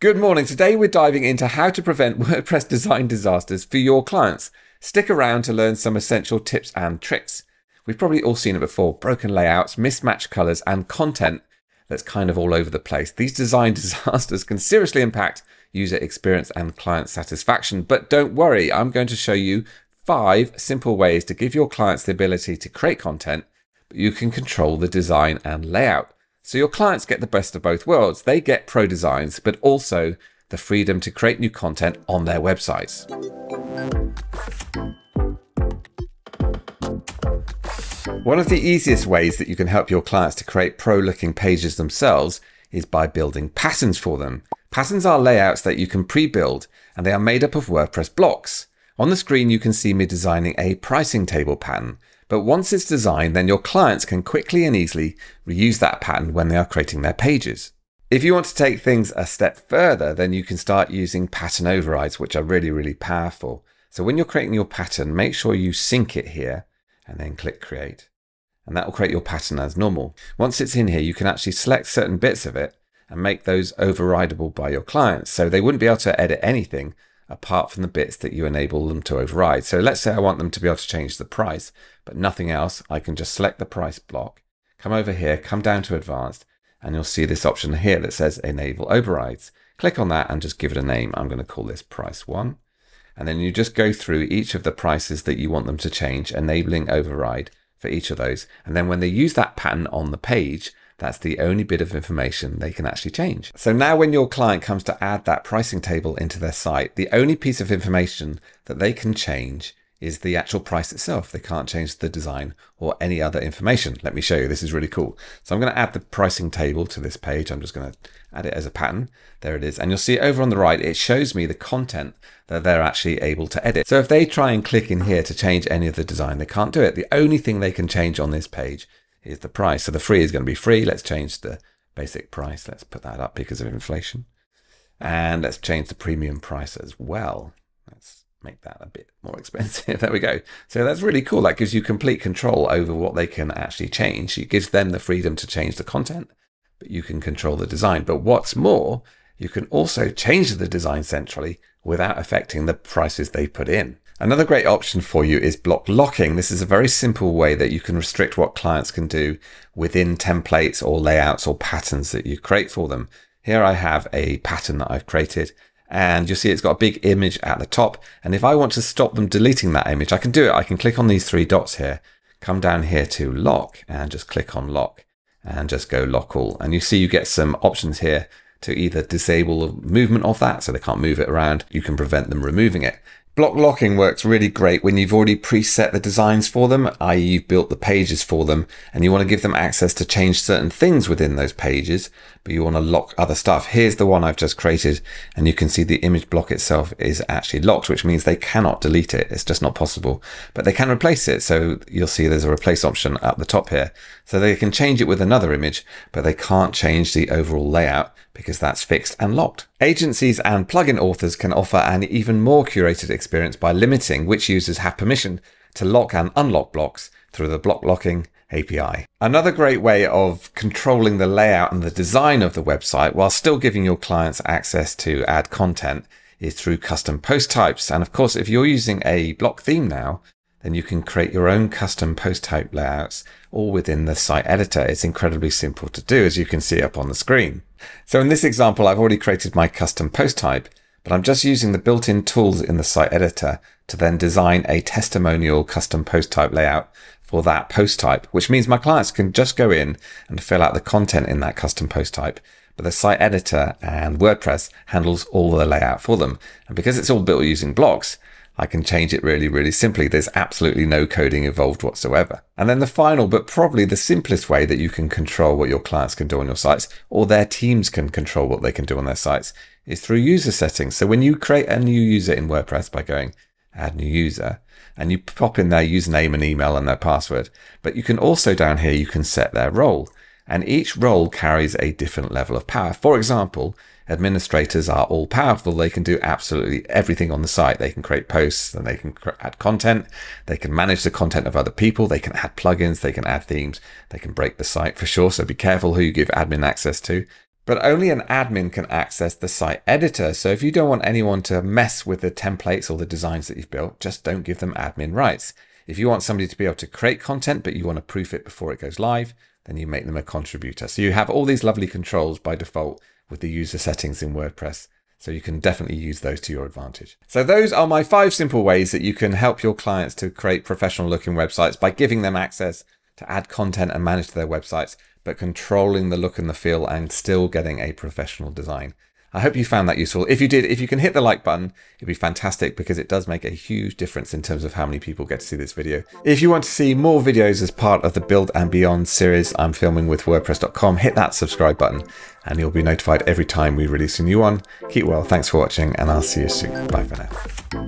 Good morning. Today we're diving into how to prevent WordPress design disasters for your clients. Stick around to learn some essential tips and tricks. We've probably all seen it before: broken layouts, mismatched colors, and content that's kind of all over the place. These design disasters can seriously impact user experience and client satisfaction. But don't worry, I'm going to show you 5 simple ways to give your clients the ability to create content, but you can control the design and layout. So your clients get the best of both worlds. They get pro designs, but also the freedom to create new content on their websites. One of the easiest ways that you can help your clients to create pro-looking pages themselves is by building patterns for them. Patterns are layouts that you can pre-build, and they are made up of WordPress blocks. On the screen, you can see me designing a pricing table pattern. But once it's designed, then your clients can quickly and easily reuse that pattern when they are creating their pages. If you want to take things a step further, then you can start using pattern overrides, which are really powerful. So when you're creating your pattern, make sure you sync it here and then click create. And that will create your pattern as normal. Once it's in here, you can actually select certain bits of it and make those overridable by your clients. So they wouldn't be able to edit anything apart from the bits that you enable them to override. So let's say I want them to be able to change the price, but nothing else. I can just select the price block, come over here, come down to advanced, and you'll see this option here that says enable overrides. Click on that and just give it a name. I'm going to call this price 1. And then you just go through each of the prices that you want them to change, enabling override for each of those. And then when they use that pattern on the page, that's the only bit of information they can actually change. So now when your client comes to add that pricing table into their site, the only piece of information that they can change is the actual price itself. They can't change the design or any other information. Let me show you. This is really cool. So I'm going to add the pricing table to this page. I'm just going to add it as a pattern. There it is. And you'll see over on the right, it shows me the content that they're actually able to edit. So if they try and click in here to change any of the design, they can't do it. The only thing they can change on this page is the price. So the free is going to be free. Let's change the basic price. Let's put that up because of inflation. And let's change the premium price as well. Let's make that a bit more expensive. There we go. So that's really cool. That gives you complete control over what they can actually change. It gives them the freedom to change the content, but you can control the design. But what's more, you can also change the design centrally without affecting the prices they put in. Another great option for you is block locking. This is a very simple way that you can restrict what clients can do within templates or layouts or patterns that you create for them. Here I have a pattern that I've created, and you'll see it's got a big image at the top. And if I want to stop them deleting that image, I can do it. I can click on these 3 dots here, come down here to lock, and just click on lock and just go lock all. And you see you get some options here to either disable the movement of that so they can't move it around. You can prevent them removing it. Block locking works really great when you've already preset the designs for them, i.e. you've built the pages for them and you want to give them access to change certain things within those pages, but you want to lock other stuff. Here's the one I've just created, and you can see the image block itself is actually locked, which means they cannot delete it. It's just not possible, but they can replace it. So you'll see there's a replace option at the top here. So they can change it with another image, but they can't change the overall layout because that's fixed and locked. Agencies and plugin authors can offer an even more curated experience by limiting which users have permission to lock and unlock blocks through the block locking API. Another great way of controlling the layout and the design of the website while still giving your clients access to add content is through custom post types. And of course, if you're using a block theme now, then you can create your own custom post type layouts all within the site editor. It's incredibly simple to do, as you can see up on the screen. So in this example, I've already created my custom post type, but I'm just using the built-in tools in the site editor to then design a testimonial custom post type layout for that post type, which means my clients can just go in and fill out the content in that custom post type. But the site editor and WordPress handles all the layout for them. And because it's all built using blocks, I can change it really simply. There's absolutely no coding involved whatsoever. And then the final, but probably the simplest way that you can control what your clients can do on your sites, or their teams can control what they can do on their sites, is through user settings. So when you create a new user in WordPress by going add new user, and you pop in their username and email and their password, but you can also down here, you can set their role. And each role carries a different level of power. For example, administrators are all powerful. They can do absolutely everything on the site. They can create posts, and they can add content. They can manage the content of other people. They can add plugins. They can add themes. They can break the site for sure. So be careful who you give admin access to. But only an admin can access the site editor. So if you don't want anyone to mess with the templates or the designs that you've built, just don't give them admin rights. If you want somebody to be able to create content, but you want to proof it before it goes live, then you make them a contributor. So you have all these lovely controls by default with the user settings in WordPress. So you can definitely use those to your advantage. So those are my 5 simple ways that you can help your clients to create professional looking websites by giving them access to add content and manage their websites, but controlling the look and the feel and still getting a professional design. I hope you found that useful. If you did, if you can hit the like button, it'd be fantastic because it does make a huge difference in terms of how many people get to see this video. If you want to see more videos as part of the Build and Beyond series I'm filming with WordPress.com, hit that subscribe button and you'll be notified every time we release a new one. Keep well, thanks for watching, and I'll see you soon. Bye for now.